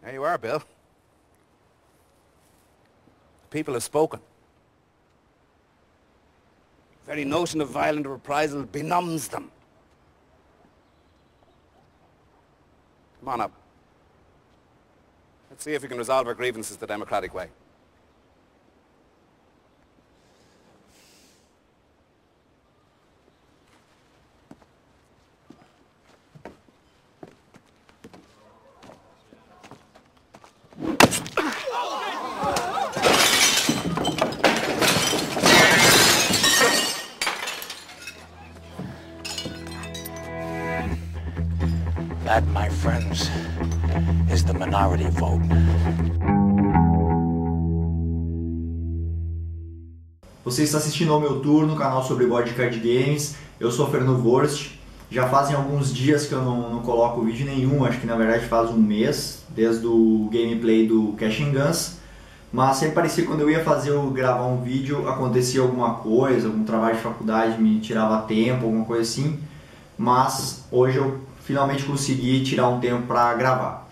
There you are, Bill. The people have spoken. The very notion of violent reprisal benumbs them. Come on up. Let's see if we can resolve our grievances the democratic way. That, my friends, is the minority vote. Você está assistindo ao Meu Turno, canal sobre board card games. Eu sou Fernando Vorst. Já fazem alguns dias que eu não coloco vídeo nenhum, acho que na verdade faz um mês, desde o gameplay do Cash and Guns. Mas sempre parecia que quando eu ia gravar um vídeo, acontecia alguma coisa, algum trabalho de faculdade me tirava tempo, alguma coisa assim. Mas hoje eu finalmente consegui tirar um tempo para gravar.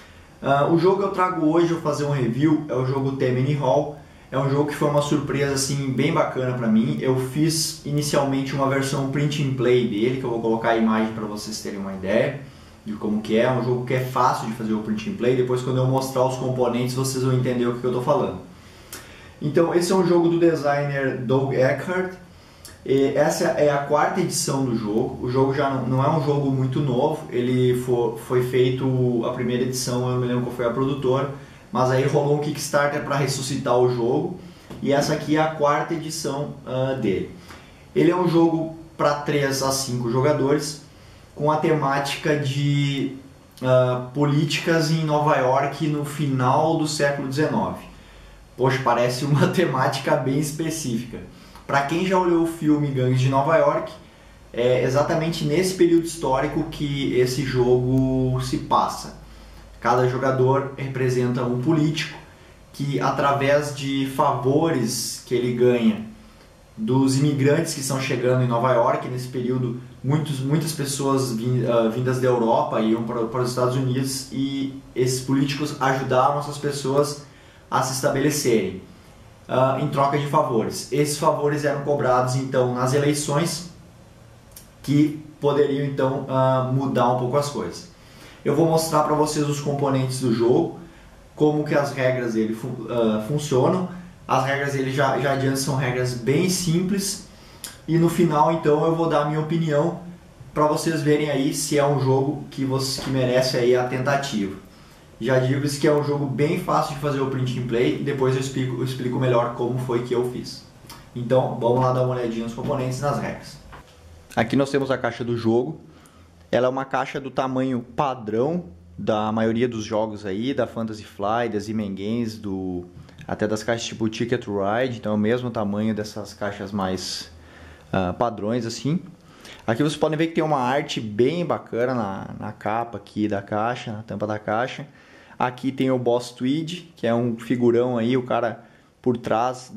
O jogo que eu trago hoje, eu vou fazer um review, é o jogo Tammany Hall. É um jogo que foi uma surpresa assim, bem bacana para mim. Eu fiz inicialmente uma versão print and play dele, que eu vou colocar a imagem para vocês terem uma ideia de como que é. É um jogo que é fácil de fazer o print and play. Depois, quando eu mostrar os componentes, vocês vão entender o que eu estou falando. Então, esse é um jogo do designer Doug Eckhart. Essa é a quarta edição do jogo. O jogo já não é um jogo muito novo. Ele foi feito, a primeira edição, eu não me lembro qual foi a produtora, mas aí rolou um Kickstarter para ressuscitar o jogo. E essa aqui é a quarta edição dele. Ele é um jogo para 3 a 5 jogadores, com a temática de políticas em Nova York no final do século XIX. Poxa, parece uma temática bem específica. Para quem já olhou o filme Gangues de Nova York, é exatamente nesse período histórico que esse jogo se passa. Cada jogador representa um político que, através de favores que ele ganha dos imigrantes que estão chegando em Nova York, nesse período muitas pessoas vindas da Europa iam para os Estados Unidos, e esses políticos ajudaram essas pessoas a se estabelecerem. Em troca de favores. Esses favores eram cobrados então nas eleições, que poderiam então mudar um pouco as coisas. Eu vou mostrar para vocês os componentes do jogo, como que as regras dele funcionam. As regras dele já adiante são regras bem simples, e no final então eu vou dar a minha opinião para vocês verem aí se é um jogo que merece aí a tentativa. Já digo que é um jogo bem fácil de fazer o print and play, e depois eu explico melhor como foi que eu fiz. Então vamos lá dar uma olhadinha nos componentes e nas regras. Aqui nós temos a caixa do jogo. Ela é uma caixa do tamanho padrão da maioria dos jogos aí, da Fantasy Flight, das E-Man Games, até das caixas tipo Ticket to Ride. Então é o mesmo tamanho dessas caixas mais padrões assim. Aqui vocês podem ver que tem uma arte bem bacana na capa aqui da caixa, na tampa da caixa. Aqui tem o Boss Tweed, que é um figurão aí, o cara por trás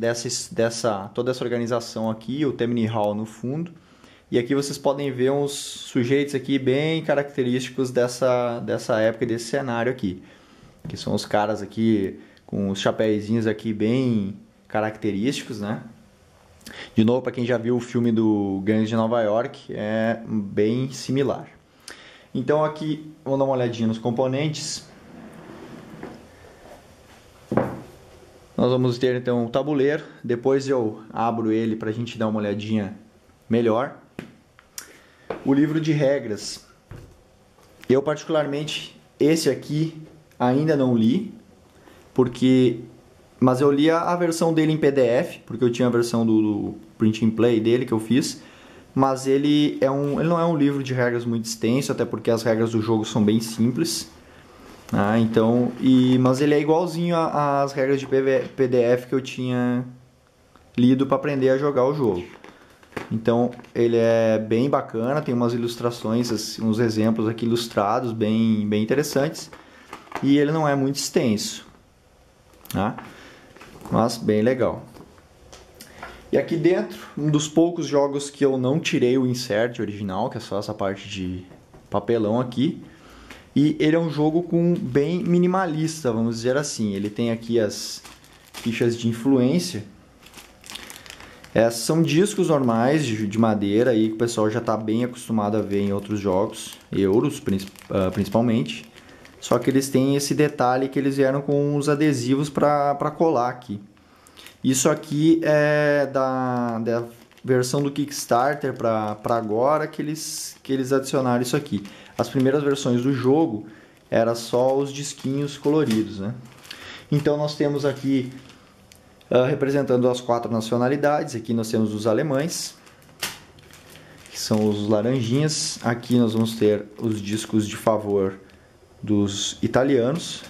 toda essa organização aqui, o Tammany Hall no fundo. E aqui vocês podem ver uns sujeitos aqui bem característicos dessa época, desse cenário aqui. Que são os caras aqui com os chapéuzinhos aqui bem característicos, né? De novo, para quem já viu o filme do Gangues de Nova York, é bem similar. Então aqui, vamos dar uma olhadinha nos componentes. Nós vamos ter então o tabuleiro, depois eu abro ele para a gente dar uma olhadinha melhor. O livro de regras. Eu particularmente, esse aqui ainda não li, mas eu li a versão dele em PDF, porque eu tinha a versão do print and play dele que eu fiz. Mas ele não é um livro de regras muito extenso, até porque as regras do jogo são bem simples. Mas ele é igualzinho às regras de PDF que eu tinha lido para aprender a jogar o jogo. Então ele é bem bacana, tem umas ilustrações, uns exemplos aqui ilustrados bem interessantes. E ele não é muito extenso, mas bem legal. E aqui dentro, um dos poucos jogos que eu não tirei o insert original, que é só essa parte de papelão aqui. E ele é um jogo bem minimalista, vamos dizer assim. Ele tem aqui as fichas de influência. Essas são discos normais de madeira aí que o pessoal já está bem acostumado a ver em outros jogos, euros principalmente. Só que eles têm esse detalhe que eles vieram com os adesivos para colar aqui. Isso aqui é da versão do Kickstarter para agora que eles adicionaram isso aqui. As primeiras versões do jogo era só os disquinhos coloridos, né? Então nós temos aqui representando as 4 nacionalidades. Aqui nós temos os alemães, que são os laranjinhas. Aqui nós vamos ter os discos de favor dos italianos.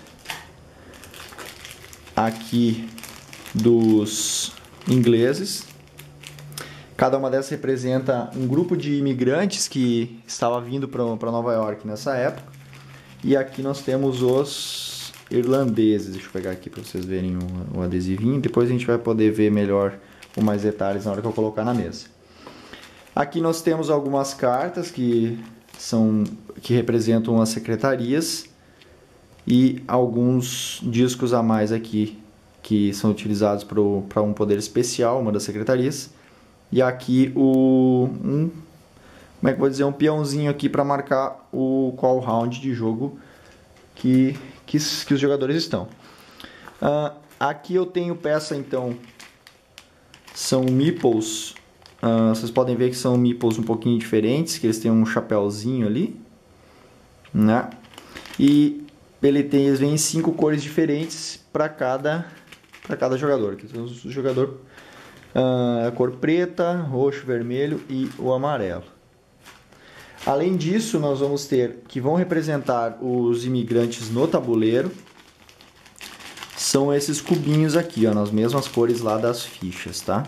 Aqui dos ingleses. Cada uma dessas representa um grupo de imigrantes que estava vindo para Nova York nessa época. E aqui nós temos os irlandeses. Deixa eu pegar aqui para vocês verem o adesivinho. Depois a gente vai poder ver melhor com mais detalhes na hora que eu colocar na mesa. Aqui nós temos algumas cartas que representam as secretarias e alguns discos a mais aqui que são utilizados para um poder especial, uma das secretarias. E aqui como é que eu vou dizer, um peãozinho aqui para marcar qual round de jogo que os jogadores estão. Aqui eu tenho peça, então, são meeples. Vocês podem ver que são meeples um pouquinho diferentes, que eles têm um chapéuzinho ali, né? E eles vêm em 5 cores diferentes para cada jogador. Aqui temos o jogador a cor preta, roxo, vermelho e o amarelo. Além disso, nós vamos ter que vão representar os imigrantes no tabuleiro. São esses cubinhos aqui, ó, nas mesmas cores lá das fichas, tá?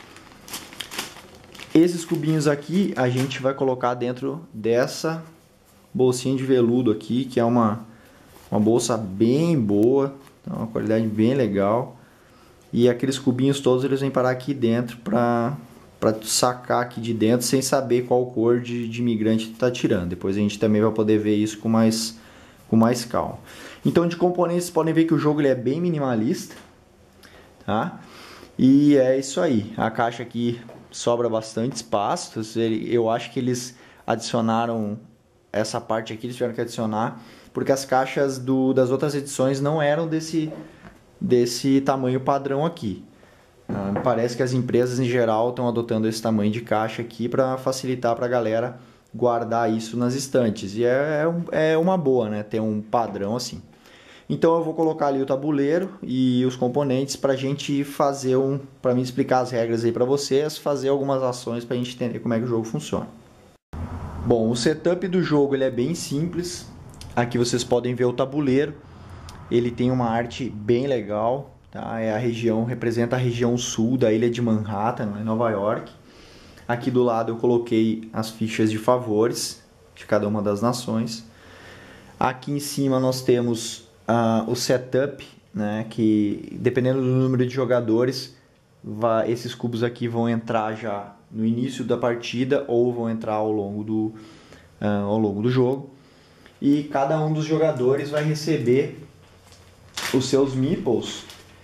Esses cubinhos aqui a gente vai colocar dentro dessa bolsinha de veludo aqui, que é uma bolsa bem boa, uma qualidade bem legal. E aqueles cubinhos todos eles vêm parar aqui dentro para sacar aqui de dentro sem saber qual cor de imigrante está tirando. Depois a gente também vai poder ver isso com mais calma. Então, de componentes, vocês podem ver que o jogo ele é bem minimalista, tá? E é isso aí. A caixa aqui sobra bastante espaço. Eu acho que eles adicionaram essa parte aqui, eles tiveram que adicionar, porque as caixas das outras edições não eram desse tamanho padrão aqui. Parece que as empresas em geral estão adotando esse tamanho de caixa aqui para facilitar para a galera guardar isso nas estantes. E é uma boa, né? Ter um padrão assim. Então eu vou colocar ali o tabuleiro e os componentes para a gente fazer para mim explicar as regras aí para vocês, fazer algumas ações para a gente entender como é que o jogo funciona. Bom, o setup do jogo ele é bem simples. Aqui vocês podem ver o tabuleiro. Ele tem uma arte bem legal. Tá? Representa a região sul da ilha de Manhattan, em Nova York. Aqui do lado eu coloquei as fichas de favores de cada uma das nações. Aqui em cima nós temos o setup, né? Que dependendo do número de jogadores, esses cubos aqui vão entrar já no início da partida ou vão entrar ao longo do jogo. E cada um dos jogadores vai receber os seus meeples.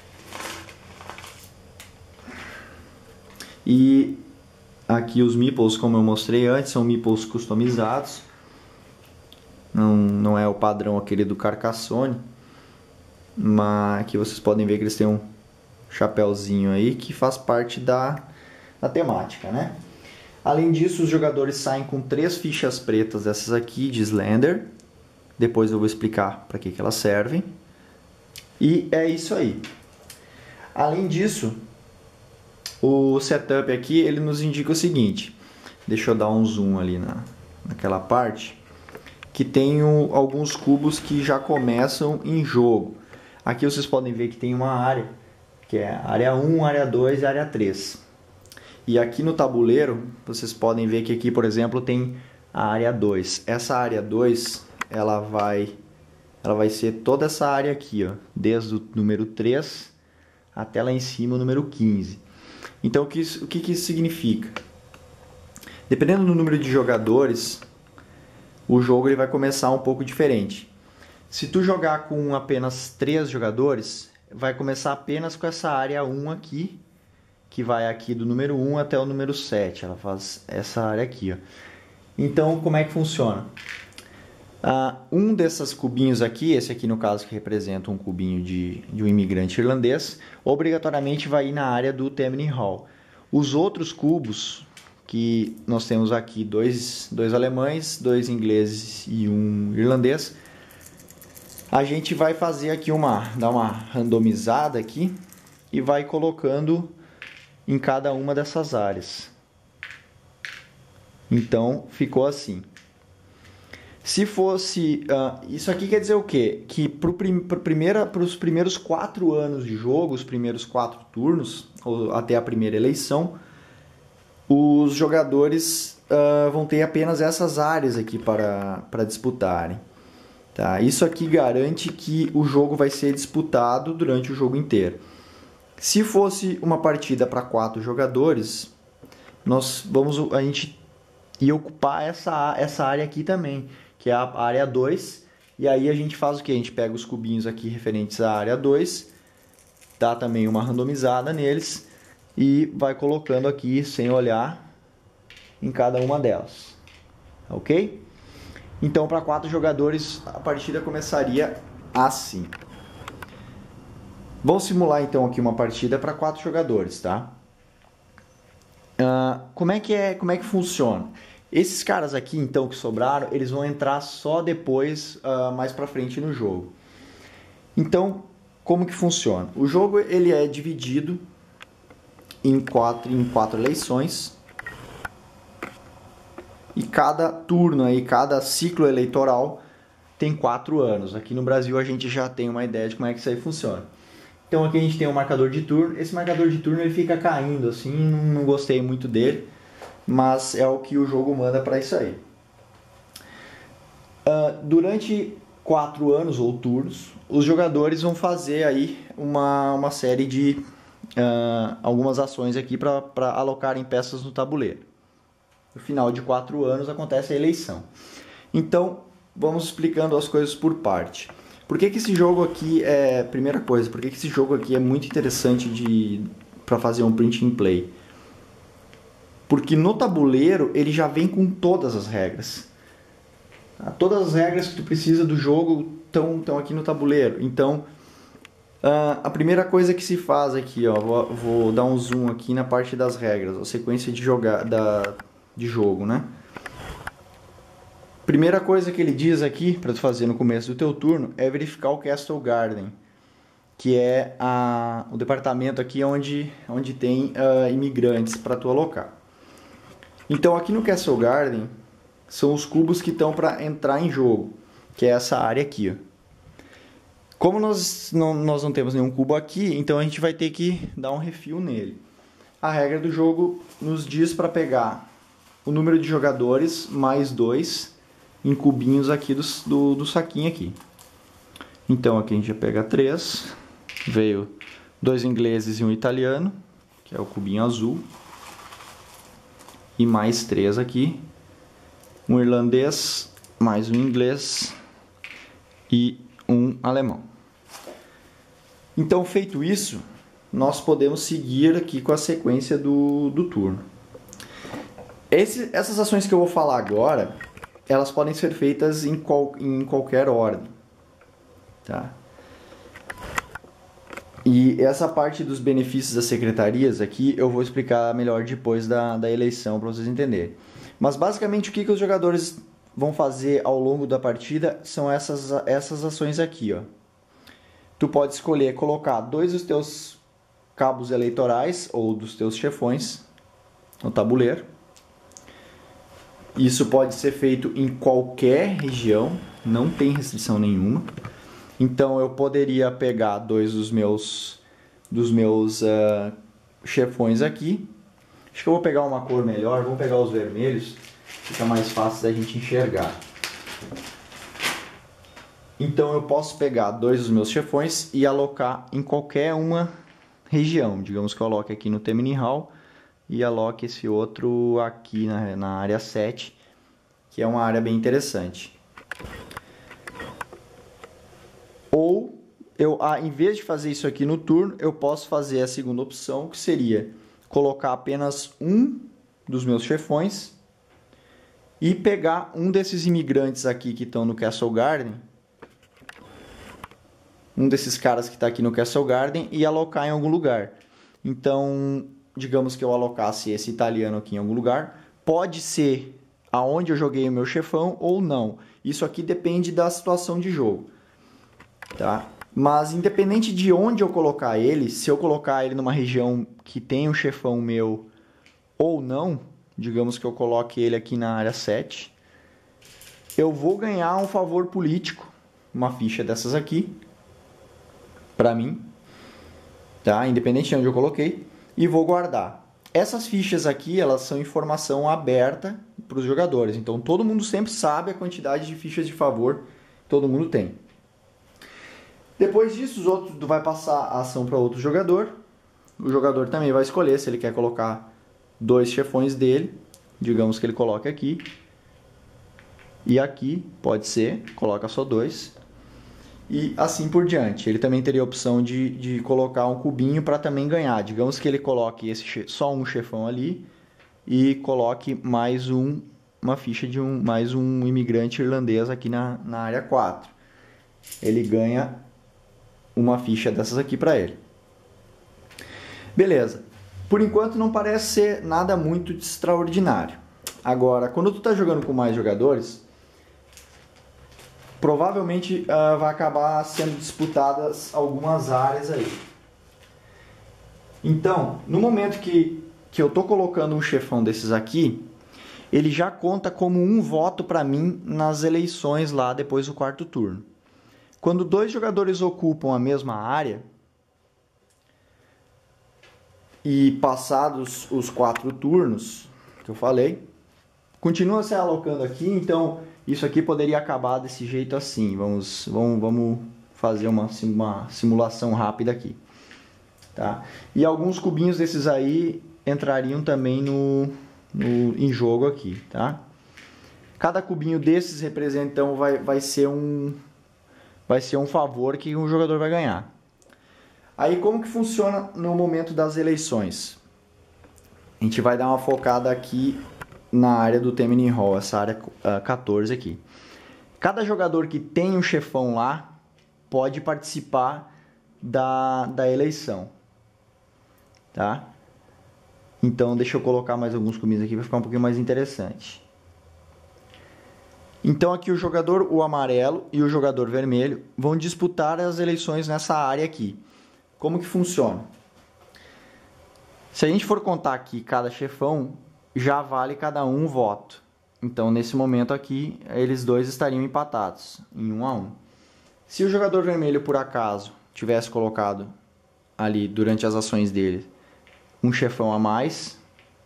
E aqui os meeples, como eu mostrei antes, são meeples customizados. Não é o padrão aquele do Carcassonne. Mas aqui vocês podem ver que eles têm um chapéuzinho aí que faz parte da temática, né? Além disso, os jogadores saem com 3 fichas pretas dessas aqui de Slender. Depois eu vou explicar para que elas servem. E é isso aí. Além disso, o setup aqui ele nos indica o seguinte. Deixa eu dar um zoom ali naquela parte. Que tem alguns cubos que já começam em jogo. Aqui vocês podem ver que tem uma área, que é a área 1, área 2 e área 3. E aqui no tabuleiro, vocês podem ver que aqui, por exemplo, tem a área 2. Essa área 2, ela vai ser toda essa área aqui, ó, desde o número 3 até lá em cima o número 15. Então, o que isso significa? Dependendo do número de jogadores, o jogo ele vai começar um pouco diferente. Se tu jogar com apenas 3 jogadores, vai começar apenas com essa área 1 aqui, que vai aqui do número 1 até o número 7. Ela faz essa área aqui, ó. Então, como é que funciona? Um desses cubinhos aqui, esse aqui no caso que representa um cubinho de um imigrante irlandês, obrigatoriamente vai ir na área do Tammany Hall. Os outros cubos, que nós temos aqui dois alemães, 2 ingleses e 1 irlandês, a gente vai fazer aqui dar uma randomizada aqui e vai colocando em cada uma dessas áreas. Então ficou assim. Se fosse... isso aqui quer dizer o quê? Que para os primeiros 4 anos de jogo, os primeiros 4 turnos, ou até a primeira eleição, os jogadores vão ter apenas essas áreas aqui para disputarem. Tá? Isso aqui garante que o jogo vai ser disputado durante o jogo inteiro. Se fosse uma partida para 4 jogadores, a gente ia ocupar essa área aqui também, que é a área 2, e aí a gente faz o que? A gente pega os cubinhos aqui referentes à área 2, dá também uma randomizada neles e vai colocando aqui sem olhar em cada uma delas, ok? Então para 4 jogadores a partida começaria assim. Vamos simular então aqui uma partida para 4 jogadores, tá? Como é que funciona? Esses caras aqui, então, que sobraram, eles vão entrar só depois, mais pra frente no jogo. Então, como que funciona? O jogo ele é dividido em quatro eleições. E cada turno, aí, cada ciclo eleitoral tem 4 anos. Aqui no Brasil a gente já tem uma ideia de como é que isso aí funciona. Então aqui a gente tem um marcador de turno. Esse marcador de turno ele fica caindo assim, não gostei muito dele. Mas é o que o jogo manda para isso aí. Durante 4 anos ou turnos, os jogadores vão fazer aí uma série de algumas ações aqui para alocarem peças no tabuleiro. No final de 4 anos acontece a eleição. Então, vamos explicando as coisas por parte. Por que esse jogo aqui primeira coisa, por que esse jogo aqui é muito interessante para fazer um print and play? Porque no tabuleiro ele já vem com todas as regras. Todas as regras que tu precisa do jogo estão aqui no tabuleiro. Então, a primeira coisa que se faz aqui, ó, vou dar um zoom aqui na parte das regras, a sequência de jogo, né? Primeira coisa que ele diz aqui para tu fazer no começo do teu turno é verificar o Castle Garden, que é o departamento aqui onde tem imigrantes para tu alocar. Então aqui no Castle Garden são os cubos que estão para entrar em jogo, que é essa área aqui, ó. Como nós não temos nenhum cubo aqui, então a gente vai ter que dar um refill nele. A regra do jogo nos diz para pegar o número de jogadores mais 2 em cubinhos aqui do saquinho aqui. Então aqui a gente já pega 3, veio 2 ingleses e 1 italiano, que é o cubinho azul. E mais 3 aqui, um irlandês, mais um inglês e um alemão. Então, feito isso, nós podemos seguir aqui com a sequência do turno. Essas ações que eu vou falar agora, elas podem ser feitas em qualquer ordem, tá? E essa parte dos benefícios das secretarias aqui eu vou explicar melhor depois da eleição para vocês entenderem. Mas basicamente o que os jogadores vão fazer ao longo da partida são essas ações aqui, ó. Tu pode escolher colocar 2 dos teus cabos eleitorais ou dos teus chefões no tabuleiro. Isso pode ser feito em qualquer região, não tem restrição nenhuma. Então eu poderia pegar 2 dos meus chefões aqui. Acho que eu vou pegar uma cor melhor, vamos pegar os vermelhos, fica mais fácil da gente enxergar. Então eu posso pegar 2 dos meus chefões e alocar em qualquer uma região. Digamos que eu aloque aqui no Tammany Hall e aloque esse outro aqui na área 7, que é uma área bem interessante. Ou, em vez de fazer isso aqui no turno, eu posso fazer a segunda opção, que seria colocar apenas um dos meus chefões e pegar um desses imigrantes aqui que estão no Castle Garden, um desses caras que está aqui no Castle Garden, e alocar em algum lugar. Então, digamos que eu alocasse esse italiano aqui em algum lugar, pode ser aonde eu joguei o meu chefão ou não. Isso aqui depende da situação de jogo, tá? Mas independente de onde eu colocar ele, se eu colocar ele numa região que tem um chefão meu ou não, digamos que eu coloque ele aqui na área 7, eu vou ganhar um favor político, uma ficha dessas aqui, para mim, tá? Independente de onde eu coloquei, e vou guardar. Essas fichas aqui, elas são informação aberta para os jogadores, então todo mundo sempre sabe a quantidade de fichas de favor que todo mundo tem. Depois disso, os outros vai passar a ação para outro jogador. O jogador também vai escolher se ele quer colocar 2 chefões dele. Digamos que ele coloque aqui. E aqui, pode ser, coloca só 2. E assim por diante. Ele também teria a opção de colocar um cubinho para também ganhar. Digamos que ele coloque só um chefão ali e coloque mais uma ficha de mais um imigrante irlandês aqui na área 4. Ele ganha uma ficha dessas aqui para ele. Beleza. Por enquanto não parece ser nada muito extraordinário. Agora, quando tu está jogando com mais jogadores, provavelmente vai acabar sendo disputadas algumas áreas aí. Então, no momento que eu estou colocando um chefão desses aqui, ele já conta como um voto para mim nas eleições lá depois do 4º turno. Quando 2 jogadores ocupam a mesma área, e passados os 4 turnos que eu falei, continua se alocando aqui, então isso aqui poderia acabar desse jeito assim. Vamos fazer uma simulação rápida aqui. Tá? E alguns cubinhos desses aí entrariam também em jogo aqui. Tá? Cada cubinho desses representa, então, vai ser um favor que um jogador vai ganhar. Aí como que funciona no momento das eleições? A gente vai dar uma focada aqui na área do Tammany Hall, essa área 14 aqui. Cada jogador que tem um chefão lá pode participar da eleição. Tá? Então deixa eu colocar mais alguns cubinhos aqui para ficar um pouquinho mais interessante. Então aqui o amarelo e o jogador vermelho vão disputar as eleições nessa área aqui. Como que funciona? Se a gente for contar aqui cada chefão, já vale cada um voto. Então nesse momento aqui, eles dois estariam empatados em 1 a 1. Se o jogador vermelho por acaso tivesse colocado ali durante as ações dele um chefão a mais,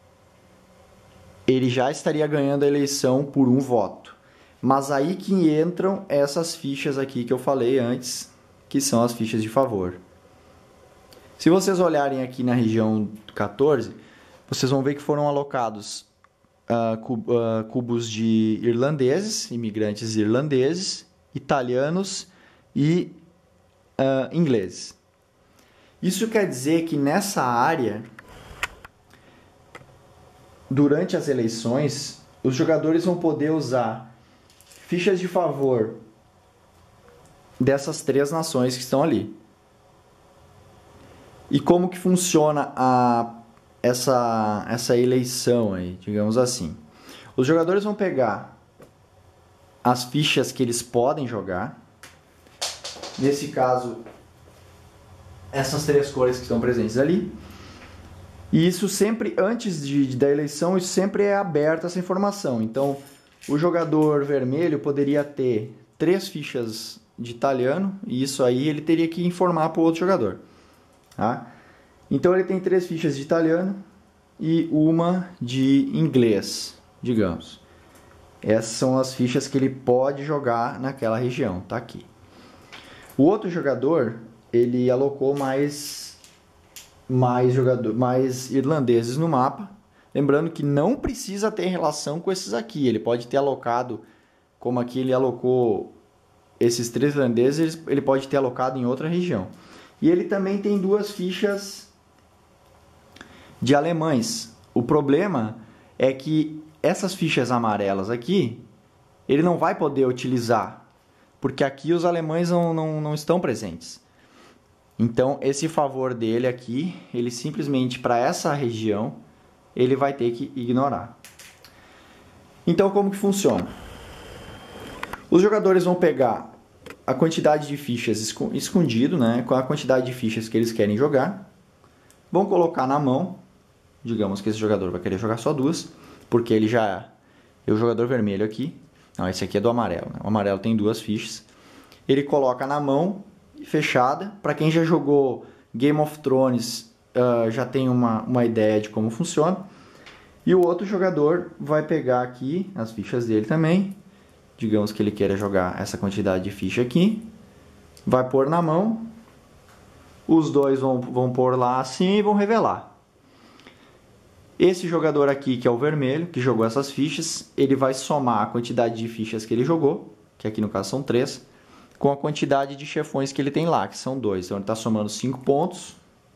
ele já estaria ganhando a eleição por 1 voto. Mas aí que entram essas fichas aqui que eu falei antes, que são as fichas de favor. Se vocês olharem aqui na região 14, vocês vão ver que foram alocados cubos de irlandeses, imigrantes irlandeses, italianos e ingleses. Isso quer dizer que nessa área, durante as eleições, os jogadores vão poder usar fichas de favor dessas 3 nações que estão ali. E como que funciona essa eleição aí, digamos assim? Os jogadores vão pegar as fichas que eles podem jogar. Nesse caso, essas 3 cores que estão presentes ali. E isso sempre, antes da eleição, isso sempre é aberto, essa informação. Então, o jogador vermelho poderia ter 3 fichas de italiano, e isso aí ele teria que informar para o outro jogador. Tá? Então ele tem 3 fichas de italiano e uma de inglês, digamos. Essas são as fichas que ele pode jogar naquela região, tá aqui. O outro jogador, ele alocou mais irlandeses no mapa. Lembrando que não precisa ter relação com esses aqui. Ele pode ter alocado, como aqui ele alocou esses 3 irlandeses, ele pode ter alocado em outra região. E ele também tem 2 fichas de alemães. O problema é que essas fichas amarelas aqui, ele não vai poder utilizar, porque aqui os alemães não estão presentes. Então, esse favor dele aqui, ele simplesmente para essa região, ele vai ter que ignorar. Então, como que funciona? Os jogadores vão pegar a quantidade de fichas escondido, né, com a quantidade de fichas que eles querem jogar, vão colocar na mão. Digamos que esse jogador vai querer jogar só 2, porque ele já é o jogador vermelho aqui. Não, esse aqui é do amarelo, né? O amarelo tem 2 fichas. Ele coloca na mão fechada. Para quem já jogou Game of Thrones, já tem uma ideia de como funciona. E o outro jogador vai pegar aqui as fichas dele também. Digamos que ele queira jogar essa quantidade de ficha aqui. Vai pôr na mão. Os dois vão pôr lá assim e vão revelar. Esse jogador aqui, que é o vermelho, que jogou essas fichas, ele vai somar a quantidade de fichas que ele jogou, que aqui no caso são 3, com a quantidade de chefões que ele tem lá, que são 2. Então ele está somando 5 pontos.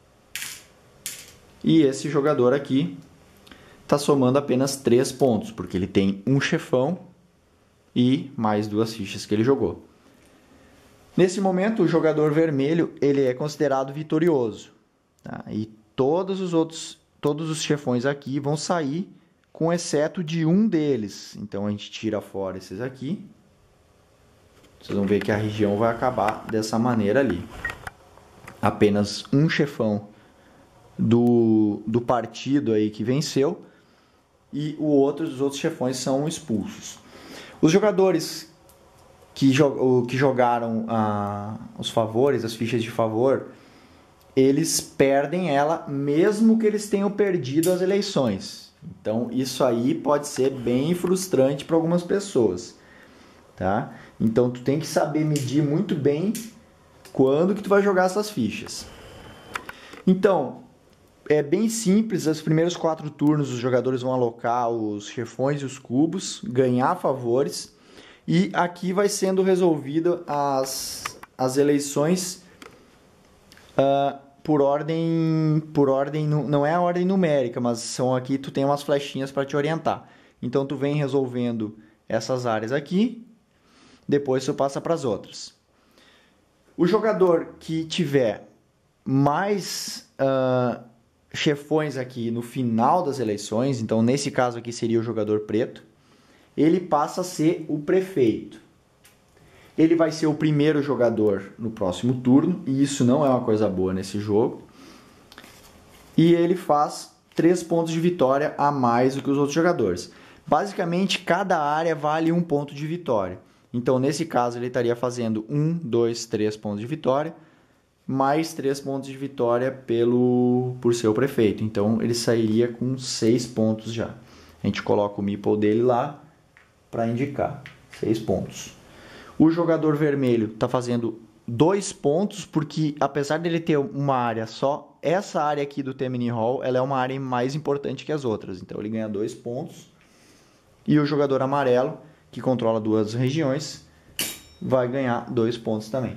E esse jogador aqui está somando apenas 3 pontos, porque ele tem um chefão e mais 2 fichas que ele jogou. Nesse momento, o jogador vermelho ele é considerado vitorioso. Tá? E todos os chefões aqui vão sair, com exceto de um deles. Então a gente tira fora esses aqui. Vocês vão ver que a região vai acabar dessa maneira ali. Apenas um chefão do partido aí que venceu e os outros chefões são expulsos. Os jogadores que jogaram os favores, as fichas de favor, eles perdem ela mesmo que eles tenham perdido as eleições. Então isso aí pode ser bem frustrante para algumas pessoas, tá? Então tu tem que saber medir muito bem quando que tu vai jogar essas fichas. Então é bem simples. Os primeiros 4 turnos os jogadores vão alocar os chefões e os cubos, ganhar favores, e aqui vai sendo resolvido as eleições por ordem, não é a ordem numérica, mas são aqui, tu tem umas flechinhas para te orientar. Então tu vem resolvendo essas áreas aqui, depois tu passa para as outras. O jogador que tiver mais chefões aqui no final das eleições, então nesse caso aqui seria o jogador preto, ele passa a ser o prefeito. Ele vai ser o primeiro jogador no próximo turno, e isso não é uma coisa boa nesse jogo. E ele faz 3 pontos de vitória a mais do que os outros jogadores. Basicamente, cada área vale 1 ponto de vitória. Então, nesse caso, ele estaria fazendo 1, 2, 3 pontos de vitória, mais 3 pontos de vitória por ser o prefeito. Então, ele sairia com 6 pontos já. A gente coloca o meeple dele lá para indicar 6 pontos. O jogador vermelho está fazendo 2 pontos, porque apesar dele ter uma área só, essa área aqui do Tammany Hall, ela é uma área mais importante que as outras. Então ele ganha 2 pontos. E o jogador amarelo, que controla 2 regiões, vai ganhar 2 pontos também.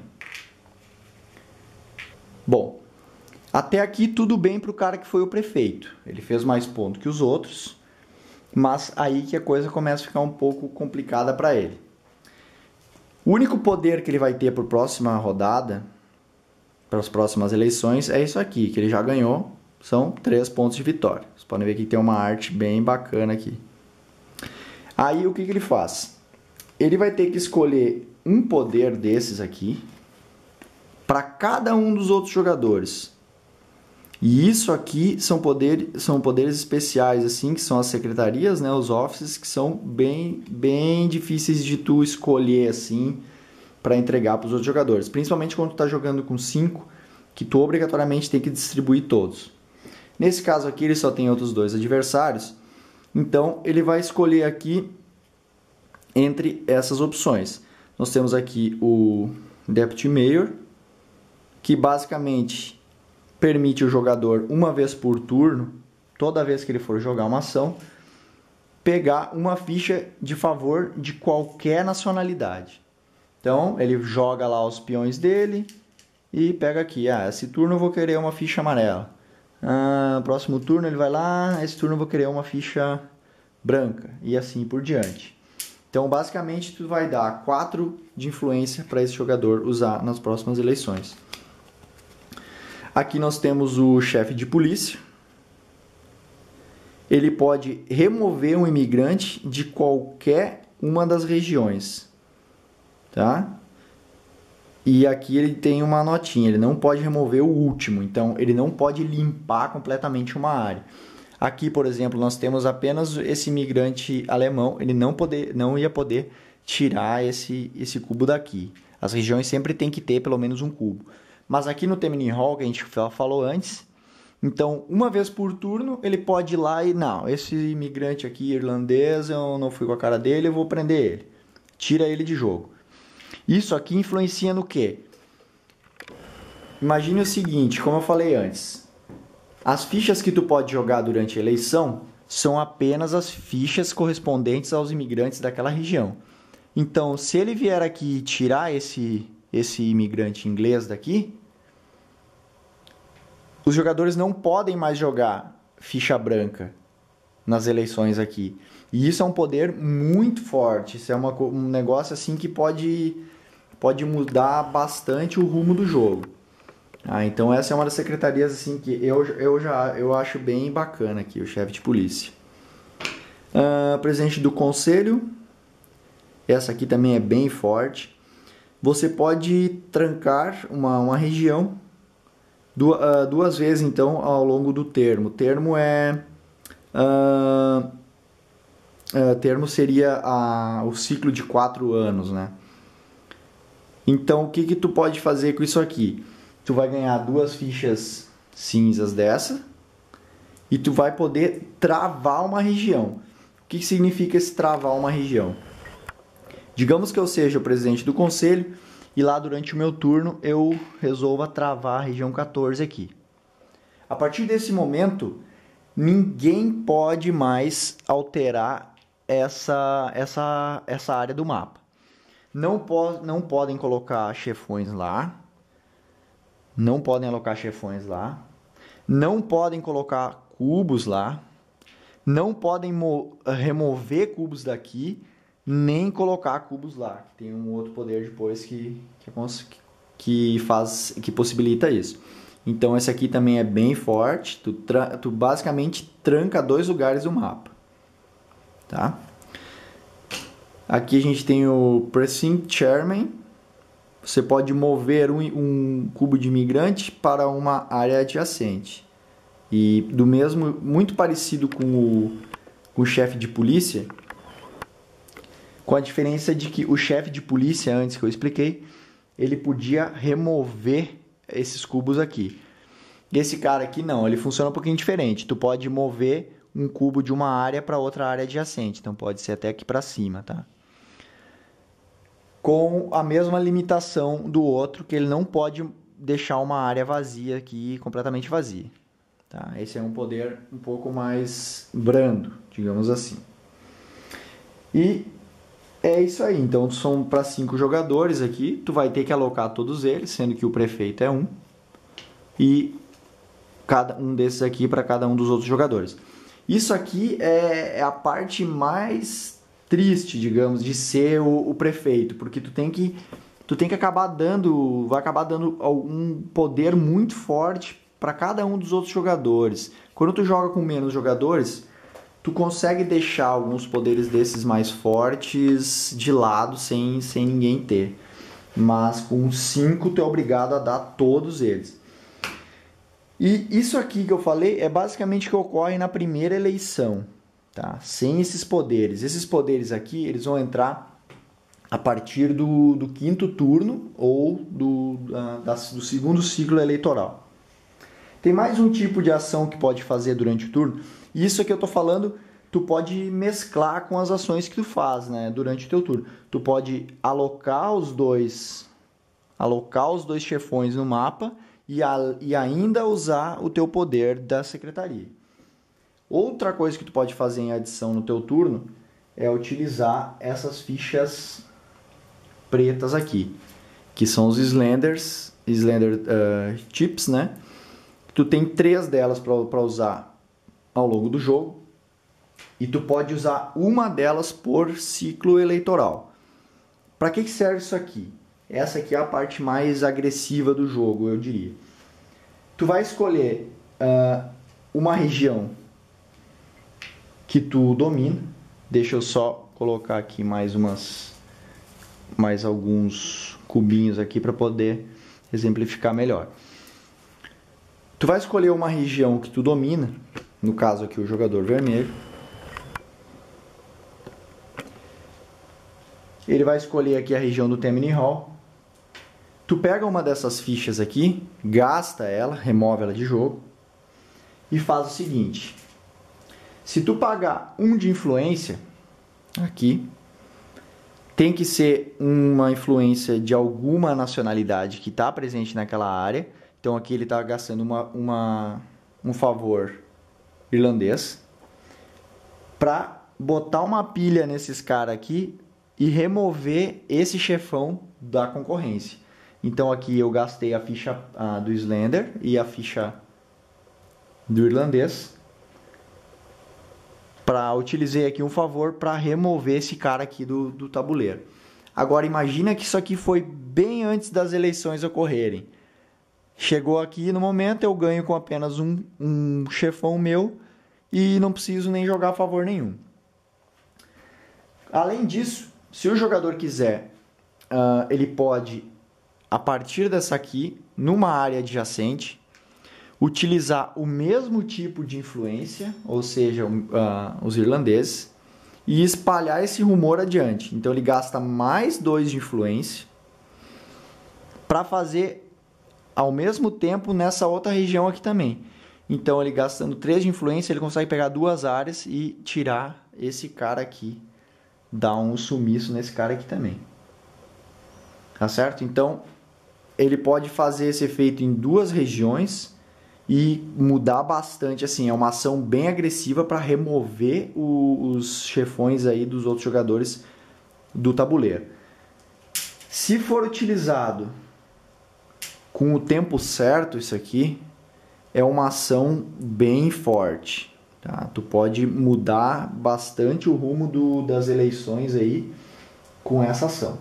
Bom, até aqui tudo bem para o cara que foi o prefeito. Ele fez mais pontos que os outros, mas aí que a coisa começa a ficar um pouco complicada para ele. O único poder que ele vai ter para a próxima rodada, para as próximas eleições, é isso aqui, que ele já ganhou, são 3 pontos de vitória. Vocês podem ver que tem uma arte bem bacana aqui. Aí o que ele faz? Ele vai ter que escolher um poder desses aqui para cada um dos outros jogadores. E isso aqui são poderes especiais, assim, que são as secretarias, né, os offices, que são bem difíceis de tu escolher assim para entregar para os outros jogadores. Principalmente quando tu está jogando com 5, que tu obrigatoriamente tem que distribuir todos. Nesse caso aqui ele só tem outros 2 adversários, então ele vai escolher aqui entre essas opções. Nós temos aqui o Deputy Mayor, que basicamente permite o jogador, uma vez por turno, toda vez que ele for jogar uma ação, pegar uma ficha de favor de qualquer nacionalidade. Então, ele joga lá os peões dele e pega aqui. Esse turno eu vou querer uma ficha amarela. Próximo turno ele vai lá, esse turno eu vou querer uma ficha branca. E assim por diante. Então, basicamente, tu vai dar 4 de influência para esse jogador usar nas próximas eleições. Aqui nós temos o chefe de polícia. Ele pode remover um imigrante de qualquer uma das regiões, tá? E aqui ele tem uma notinha, ele não pode remover o último, então ele não pode limpar completamente uma área. Aqui, por exemplo, nós temos apenas esse imigrante alemão, ele não ia poder tirar esse cubo daqui. As regiões sempre tem que ter pelo menos um cubo. Mas aqui no Tammany Hall, que a gente falou antes, então, uma vez por turno, ele pode ir lá e, não, esse imigrante aqui irlandês, eu não fui com a cara dele, eu vou prender ele. Tira ele de jogo. Isso aqui influencia no quê? Imagine o seguinte, como eu falei antes, as fichas que tu pode jogar durante a eleição são apenas as fichas correspondentes aos imigrantes daquela região. Então, se ele vier aqui e tirar esse imigrante inglês daqui, os jogadores não podem mais jogar ficha branca nas eleições aqui. E isso é um poder muito forte. Isso é um negócio assim que pode mudar bastante o rumo do jogo. Então essa é uma das secretarias assim que eu acho bem bacana aqui, o chefe de polícia. Presidente do conselho. Essa aqui também é bem forte. Você pode trancar uma região duas vezes, então, ao longo do termo. Termo seria o ciclo de 4 anos, né? Então, o que tu pode fazer com isso aqui? Tu vai ganhar 2 fichas cinzas dessa e tu vai poder travar uma região. O que significa esse travar uma região? Digamos que eu seja o presidente do conselho e lá durante o meu turno eu resolva travar a região 14 aqui. A partir desse momento, ninguém pode mais alterar essa área do mapa. Não podem colocar chefões lá. Não podem alocar chefões lá. Não podem colocar cubos lá. Não podem remover cubos daqui. Nem colocar cubos lá. Tem um outro poder depois que possibilita isso. Então esse aqui também é bem forte. Tu basicamente tranca 2 lugares do mapa. Tá? Aqui a gente tem o Precinct Chairman. Você pode mover um cubo de imigrante para uma área adjacente. E muito parecido com o chefe de polícia, com a diferença de que o chefe de polícia, antes que eu expliquei, ele podia remover esses cubos aqui. Esse cara aqui não, ele funciona um pouquinho diferente. Tu pode mover um cubo de uma área para outra área adjacente, então pode ser até aqui para cima, tá? Com a mesma limitação do outro, que ele não pode deixar uma área vazia aqui, completamente vazia. Tá? Esse é um poder um pouco mais brando, digamos assim. E é isso aí, então são para 5 jogadores aqui, tu vai ter que alocar todos eles, sendo que o prefeito é 1. E cada um desses aqui para cada um dos outros jogadores. Isso aqui é a parte mais triste, digamos, de ser o prefeito, porque tu tem que acabar dando um poder muito forte para cada um dos outros jogadores. Quando tu joga com menos jogadores, tu consegue deixar alguns poderes desses mais fortes de lado sem ninguém ter. Mas com 5 tu é obrigado a dar todos eles. E isso aqui que eu falei é basicamente o que ocorre na primeira eleição, tá? Sem esses poderes. Esses poderes aqui, eles vão entrar a partir do 5º turno ou do segundo ciclo eleitoral. Tem mais um tipo de ação que pode fazer durante o turno. Isso aqui eu estou falando, tu pode mesclar com as ações que tu faz, né, durante o teu turno. Tu pode alocar os dois chefões no mapa e ainda usar o teu poder da secretaria. Outra coisa que tu pode fazer em adição no teu turno é utilizar essas fichas pretas aqui, que são os Slender Chips, né? Tu tem 3 delas para usar ao longo do jogo e tu pode usar uma delas por ciclo eleitoral. Para que serve isso aqui? Essa aqui é a parte mais agressiva do jogo, eu diria. Tu vai escolher uma região que tu domina. Deixa eu só colocar aqui mais alguns cubinhos aqui para poder exemplificar melhor. Tu vai escolher uma região que tu domina, no caso aqui o jogador vermelho. Ele vai escolher aqui a região do Tammany Hall. Tu pega uma dessas fichas aqui, gasta ela, remove ela de jogo e faz o seguinte. Se tu pagar 1 de influência, aqui, tem que ser uma influência de alguma nacionalidade que está presente naquela área. Então aqui ele está gastando um favor irlandês para botar uma pilha nesses caras aqui e remover esse chefão da concorrência. Então aqui eu gastei a ficha do Slender e a ficha do irlandês. Utilizei aqui um favor para remover esse cara aqui do tabuleiro. Agora imagina que isso aqui foi bem antes das eleições ocorrerem. Chegou aqui no momento, eu ganho com apenas um chefão meu e não preciso nem jogar a favor nenhum. Além disso, se o jogador quiser, ele pode, a partir dessa aqui, numa área adjacente, utilizar o mesmo tipo de influência, ou seja, os irlandeses, e espalhar esse rumor adiante. Então ele gasta mais 2 de influência para fazer ao mesmo tempo nessa outra região aqui também. Então ele gastando 3 de influência, ele consegue pegar 2 áreas e tirar esse cara aqui, dar um sumiço nesse cara aqui também. Tá certo? Então ele pode fazer esse efeito em 2 regiões e mudar bastante, assim, é uma ação bem agressiva para remover os chefões aí dos outros jogadores do tabuleiro. Se for utilizado com o tempo certo, isso aqui é uma ação bem forte, tá? Tu pode mudar bastante o rumo das eleições aí com essa ação.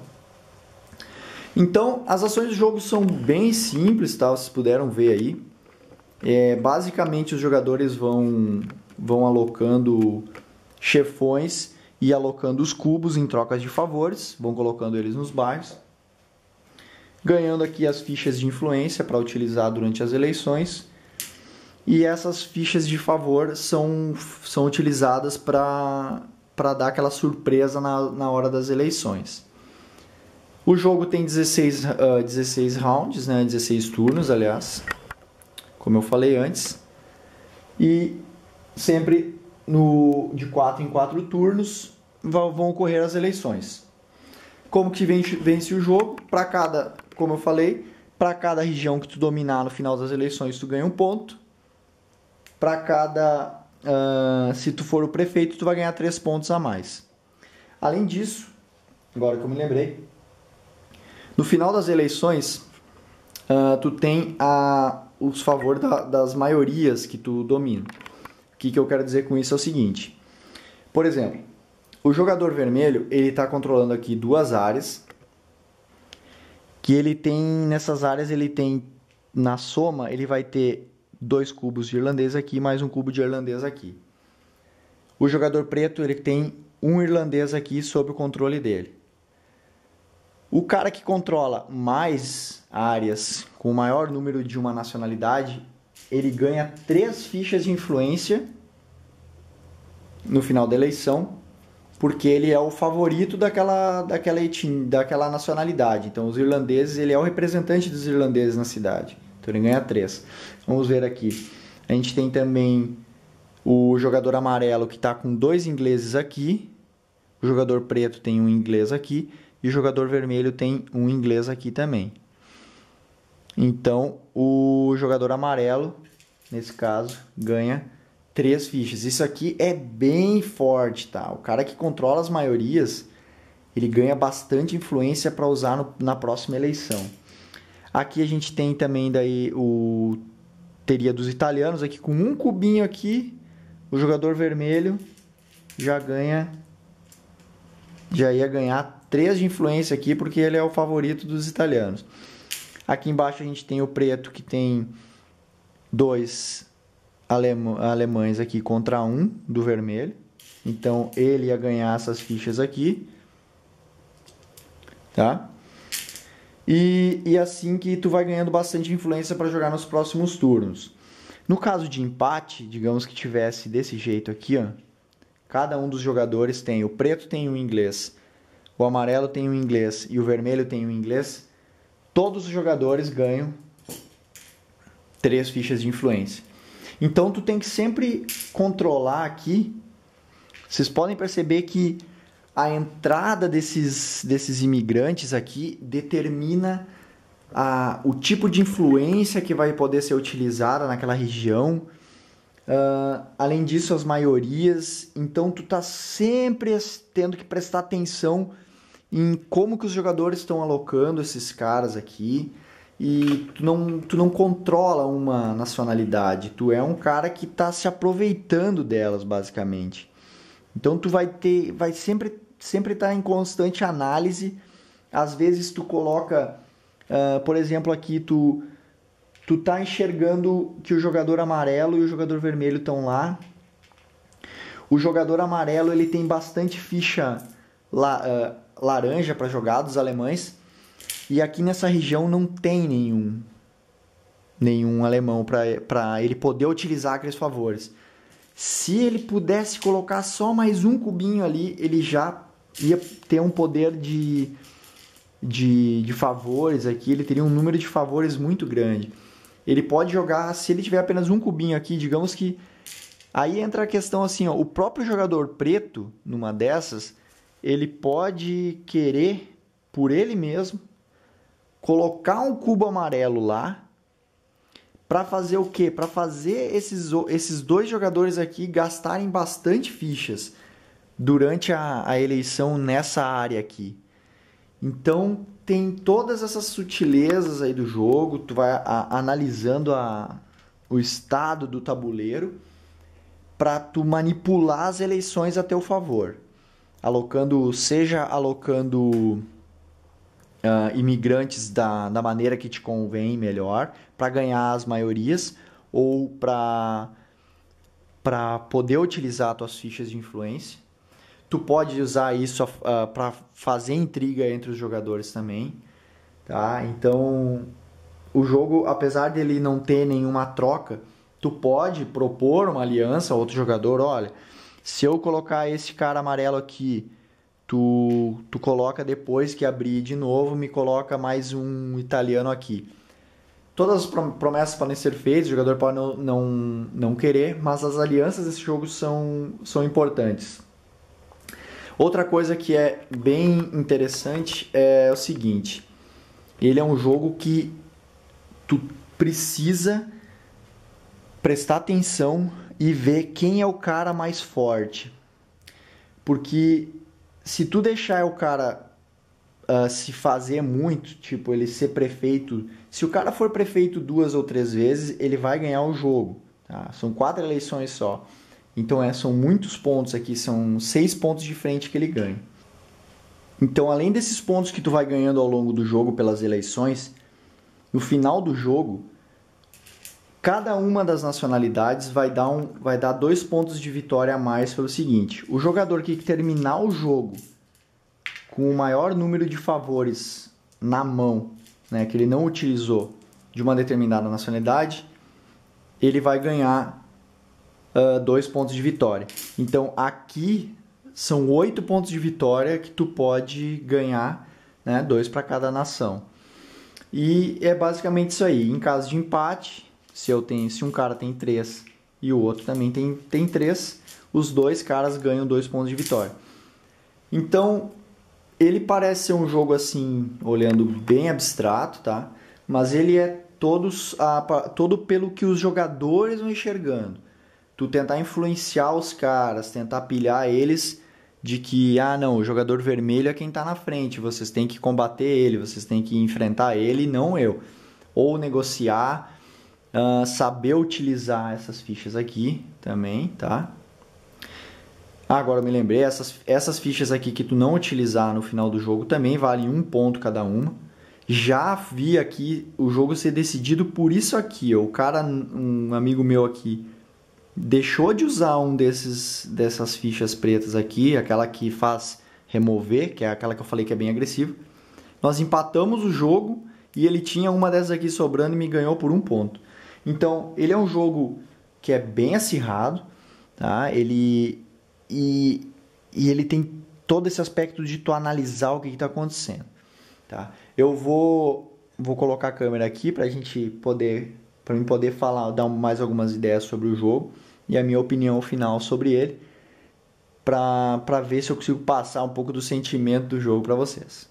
Então, as ações do jogo são bem simples, tá? Vocês puderam ver aí. Basicamente, os jogadores vão alocando chefões e alocando os cubos em trocas de favores, vão colocando eles nos bairros, ganhando aqui as fichas de influência para utilizar durante as eleições. E essas fichas de favor são utilizadas para dar aquela surpresa na hora das eleições. O jogo tem 16 rounds, né? 16 turnos, aliás, como eu falei antes. E sempre de 4 em 4 turnos vão ocorrer as eleições. Como que vence o jogo? Como eu falei, para cada região que tu dominar no final das eleições, tu ganha um ponto. Para se tu for o prefeito, tu vai ganhar 3 pontos a mais. Além disso, agora que eu me lembrei, no final das eleições, tu tem os favores das maiorias que tu domina. O que eu quero dizer com isso é o seguinte. Por exemplo, o jogador vermelho, ele está controlando aqui 2 áreas, que ele tem, nessas áreas, ele tem, na soma, ele vai ter 2 cubos de irlandês aqui, mais um cubo de irlandês aqui. O jogador preto, ele tem um irlandês aqui sob o controle dele. O cara que controla mais áreas com o maior número de uma nacionalidade, ele ganha 3 fichas de influência no final da eleição, porque ele é o favorito daquela nacionalidade. Então, os irlandeses, ele é o representante dos irlandeses na cidade. Então, ele ganha 3. Vamos ver aqui. A gente tem também o jogador amarelo que está com 2 ingleses aqui. O jogador preto tem um inglês aqui. E o jogador vermelho tem um inglês aqui também. Então, o jogador amarelo, nesse caso, ganha 3 fichas. Isso aqui é bem forte, tá? O cara que controla as maiorias, ele ganha bastante influência para usar na próxima eleição. Aqui a gente tem também daí teria dos italianos aqui com um cubinho aqui, o jogador vermelho já ia ganhar 3 de influência aqui porque ele é o favorito dos italianos. Aqui embaixo a gente tem o preto que tem 2 alemães aqui contra 1 do vermelho. Então ele ia ganhar essas fichas aqui, tá? E assim que tu vai ganhando bastante influência para jogar nos próximos turnos. No caso de empate, digamos que tivesse desse jeito aqui, ó, cada um dos jogadores tem, o preto tem um inglês, o amarelo tem um inglês e o vermelho tem um inglês, todos os jogadores ganham 3 fichas de influência. Então tu tem que sempre controlar aqui. Vocês podem perceber que a entrada desses imigrantes aqui determina o tipo de influência que vai poder ser utilizada naquela região. Além disso, as maiorias. Então, tu tá sempre tendo que prestar atenção em como que os jogadores estão alocando esses caras aqui. E tu não controla uma nacionalidade. Tu é um cara que está se aproveitando delas, basicamente. Então, tu vai sempre estar em constante análise. Às vezes tu coloca, por exemplo, aqui tu tá enxergando que o jogador amarelo e o jogador vermelho estão lá. O jogador amarelo ele tem bastante ficha laranja para jogar dos alemães. E aqui nessa região não tem nenhum alemão para ele poder utilizar aqueles favores. Se ele pudesse colocar só mais um cubinho ali, ele já ia ter um poder de favores aqui, ele teria um número de favores muito grande. Ele pode jogar, se ele tiver apenas um cubinho aqui, digamos que... Aí entra a questão assim, ó, o próprio jogador preto, numa dessas, ele pode querer, por ele mesmo, colocar um cubo amarelo lá, para fazer o quê? Para fazer esses 2 jogadores aqui gastarem bastante fichas durante a eleição nessa área aqui. Então tem todas essas sutilezas aí do jogo, tu vai analisando o estado do tabuleiro para tu manipular as eleições a teu favor, seja alocando imigrantes da maneira que te convém melhor, para ganhar as maiorias, ou para poder utilizar as tuas fichas de influência. Tu pode usar isso para fazer intriga entre os jogadores também, tá? Então, o jogo, apesar dele não ter nenhuma troca, tu pode propor uma aliança a outro jogador. Olha, se eu colocar esse cara amarelo aqui, tu coloca depois que abrir de novo, me coloca mais um italiano aqui. Todas as promessas podem ser feitas, o jogador pode não querer, mas as alianças desse jogo são importantes. Outra coisa que é bem interessante é o seguinte: ele é um jogo que tu precisa prestar atenção e ver quem é o cara mais forte. Porque se tu deixar o cara se fazer muito, tipo ele ser prefeito, se o cara for prefeito 2 ou 3 vezes, ele vai ganhar o jogo, tá? São 4 eleições só. Então são muitos pontos aqui, são 6 pontos de frente que ele ganha. Então, além desses pontos que tu vai ganhando ao longo do jogo pelas eleições, no final do jogo, cada uma das nacionalidades vai dar 2 pontos de vitória a mais pelo seguinte: o jogador que terminar o jogo com o maior número de favores na mão, né, que ele não utilizou de uma determinada nacionalidade, ele vai ganhar 2 pontos de vitória. Então aqui são 8 pontos de vitória que tu pode ganhar, né, 2 para cada nação. E é basicamente isso aí. Em caso de empate, se um cara tem 3 e o outro também tem 3, os 2 caras ganham 2 pontos de vitória. Então ele parece ser um jogo assim, olhando bem abstrato, tá? Mas ele é todo pelo que os jogadores vão enxergando. tu tentar influenciar os caras, tentar pilhar eles de que, não, o jogador vermelho é quem tá na frente, vocês têm que combater ele, vocês têm que enfrentar ele, não eu. Ou negociar, saber utilizar essas fichas aqui também, tá? Agora eu me lembrei, essas fichas aqui que tu não utilizar no final do jogo também valem 1 ponto cada uma. Já vi aqui o jogo ser decidido por isso aqui, ó. O cara, um amigo meu aqui, deixou de usar dessas fichas pretas aqui, aquela que faz remover, que é aquela que eu falei que é bem agressiva. Nós empatamos o jogo e ele tinha uma dessas aqui sobrando e me ganhou por 1 ponto. Então, ele é um jogo que é bem acirrado, tá? E ele tem todo esse aspecto de tu analisar o que está acontecendo, tá? Eu vou colocar a câmera aqui para mim poder falar, dar mais algumas ideias sobre o jogo e a minha opinião final sobre ele, para ver se eu consigo passar um pouco do sentimento do jogo para vocês.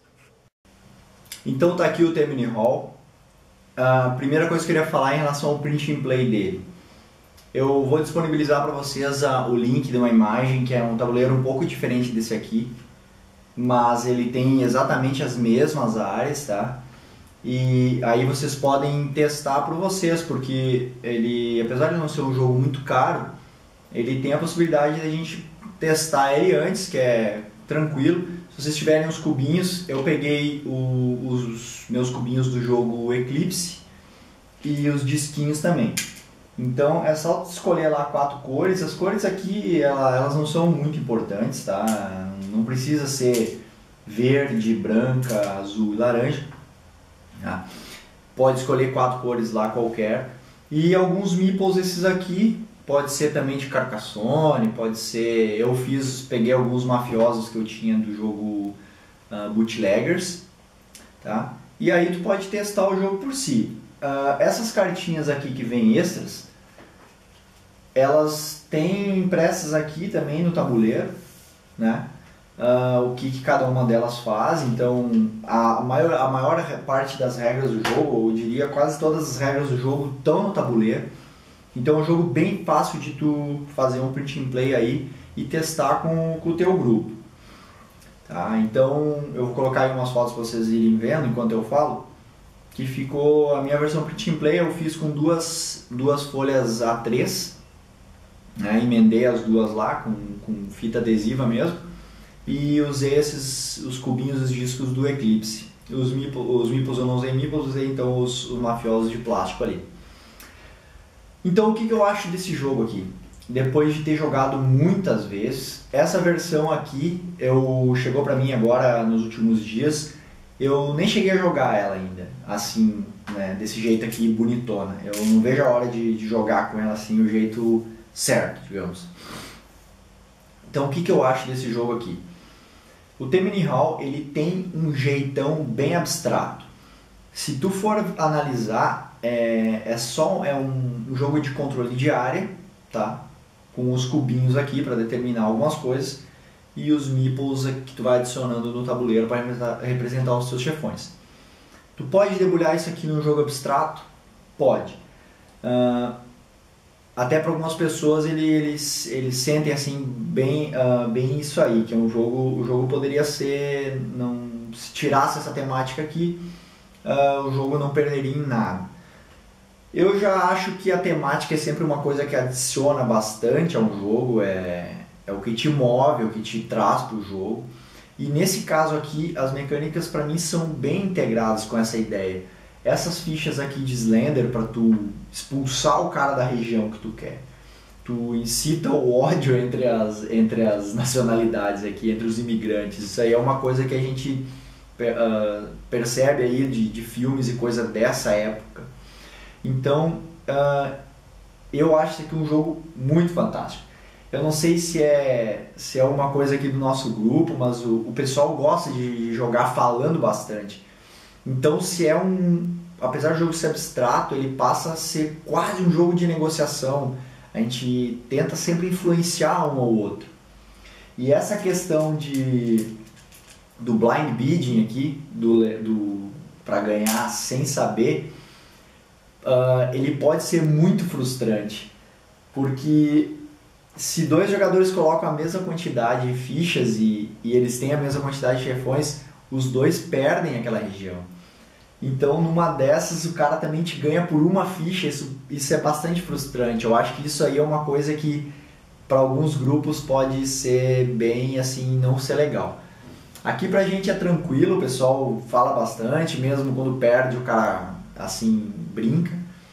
Então tá aqui o Tammany Hall. A primeira coisa que eu queria falar em relação ao print and play dele. Eu vou disponibilizar para vocês o link de uma imagem que é um tabuleiro um pouco diferente desse aqui, mas ele tem exatamente as mesmas áreas, tá? E aí vocês podem testar por vocês, porque ele, apesar de não ser um jogo muito caro, ele tem a possibilidade de a gente testar ele antes, que é tranquilo. Se vocês tiverem os cubinhos, eu peguei os meus cubinhos do jogo Eclipse e os disquinhos também. Então é só escolher lá 4 cores. As cores aqui elas não são muito importantes, tá? Não precisa ser verde, branca, azul e laranja. Tá? Pode escolher 4 cores lá qualquer. E alguns meeples esses aqui, pode ser também de Carcassonne, pode ser... Eu peguei alguns mafiosos que eu tinha do jogo Bootleggers, tá? E aí tu pode testar o jogo por si. Essas cartinhas aqui que vêm extras, elas têm impressas aqui também no tabuleiro, né? O que cada uma delas faz. Então a maior parte das regras do jogo, eu diria quase todas as regras do jogo estão no tabuleiro. Então é um jogo bem fácil de tu fazer um print and play aí e testar com o teu grupo, tá? Então eu vou colocar aí umas fotos para vocês irem vendo enquanto eu falo, que ficou a minha versão print and play. Eu fiz com duas folhas A3, né? Emendei as duas lá com fita adesiva mesmo, e usei os cubinhos, os discos do Eclipse. Os meeples eu não usei meeples, usei então os mafiosos de plástico ali. Então o que eu acho desse jogo aqui? Depois de ter jogado muitas vezes, essa versão aqui chegou pra mim agora nos últimos dias. Eu nem cheguei a jogar ela ainda, assim, né, desse jeito aqui, bonitona. Eu não vejo a hora de jogar com ela assim, o jeito certo, digamos. Então o que eu acho desse jogo aqui? O Tammany Hall, ele tem um jeitão bem abstrato. Se tu for analisar, é um jogo de controle de área, tá? Com os cubinhos aqui para determinar algumas coisas e os meeples que tu vai adicionando no tabuleiro para representar os seus chefões. Tu pode debulhar isso aqui num jogo abstrato? Pode. Até para algumas pessoas eles sentem assim bem isso aí, que é um jogo. O jogo poderia ser, se tirasse essa temática aqui, o jogo não perderia em nada. Eu já acho que a temática é sempre uma coisa que adiciona bastante ao jogo, é o que te move, é o que te traz para o jogo. E nesse caso aqui, as mecânicas para mim são bem integradas com essa ideia. Essas fichas aqui de Slender para tu expulsar o cara da região que tu quer. Tu incita o ódio entre as nacionalidades aqui, entre os imigrantes. Isso aí é uma coisa que a gente percebe aí de filmes e coisa dessa época. Então, eu acho isso aqui um jogo muito fantástico. Eu não sei se é uma coisa aqui do nosso grupo, mas o pessoal gosta de jogar falando bastante. Então, apesar do jogo ser abstrato, ele passa a ser quase um jogo de negociação. A gente tenta sempre influenciar um ao outro. E essa questão do blind bidding aqui, para ganhar sem saber, ele pode ser muito frustrante. Porque se dois jogadores colocam a mesma quantidade de fichas e eles têm a mesma quantidade de chefões, os dois perdem aquela região. Então, numa dessas, o cara também te ganha por uma ficha, isso é bastante frustrante. Eu acho que isso aí é uma coisa que, para alguns grupos, pode ser bem, assim, não ser legal. Aqui pra gente é tranquilo, o pessoal fala bastante, mesmo quando perde, o cara, assim, brinca.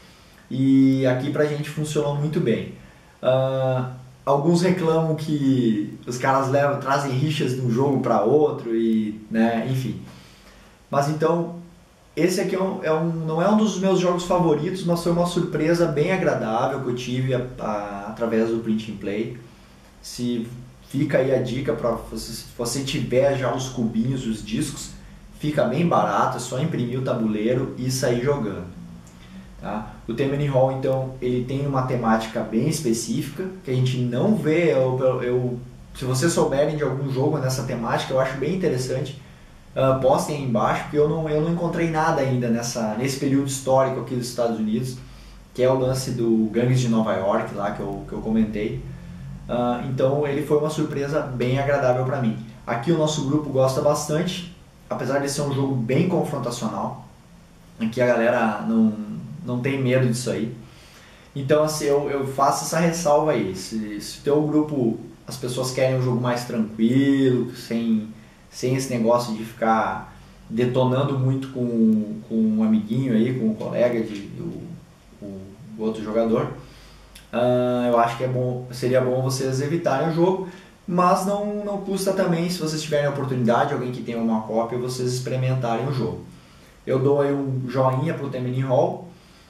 E aqui pra gente funcionou muito bem. Alguns reclamam que os caras trazem rixas de um jogo para outro e, né, enfim. Mas então, esse aqui não é um dos meus jogos favoritos, mas foi uma surpresa bem agradável que eu tive através do Print and Play. Se fica aí a dica para se você tiver já os cubinhos, os discos, fica bem barato, é só imprimir o tabuleiro e sair jogando. Tá? O Tammany Hall, então, ele tem uma temática bem específica, que a gente não vê, se vocês souberem de algum jogo nessa temática, eu acho bem interessante, postem aí embaixo, porque eu não encontrei nada ainda nesse período histórico aqui dos Estados Unidos, que é o lance do Gangues de Nova York, lá que eu comentei. Então ele foi uma surpresa bem agradável para mim. Aqui o nosso grupo gosta bastante, apesar de ser um jogo bem confrontacional, aqui a galera não tem medo disso aí. Então assim, eu faço essa ressalva aí, se o teu grupo, as pessoas querem um jogo mais tranquilo, sem esse negócio de ficar detonando muito com um amiguinho aí, com um colega, o outro jogador, eu acho que seria bom vocês evitarem o jogo, mas não custa também, se vocês tiverem a oportunidade, alguém que tenha uma cópia, vocês experimentarem o jogo. Eu dou aí um joinha pro Tammany Hall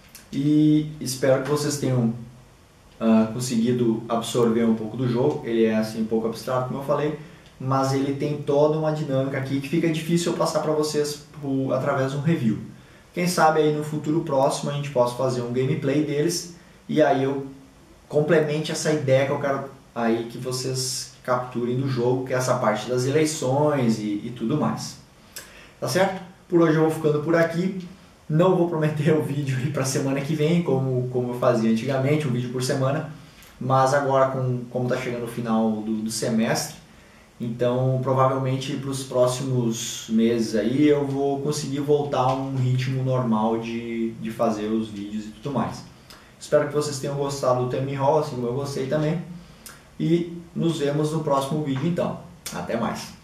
e espero que vocês tenham conseguido absorver um pouco do jogo. Ele é assim um pouco abstrato, como eu falei, mas ele tem toda uma dinâmica aqui que fica difícil eu passar para vocês através de um review. Quem sabe aí no futuro próximo a gente possa fazer um gameplay deles e aí eu complemente essa ideia que eu quero aí que vocês capturem do jogo, que é essa parte das eleições e tudo mais. Tá certo? Por hoje eu vou ficando por aqui. Não vou prometer o vídeo para a semana que vem, como eu fazia antigamente, um vídeo por semana, mas agora como está chegando o final do semestre, então provavelmente para os próximos meses aí eu vou conseguir voltar a um ritmo normal de fazer os vídeos e tudo mais. Espero que vocês tenham gostado do Tammany Hall, assim como eu gostei também, e nos vemos no próximo vídeo então. Até mais!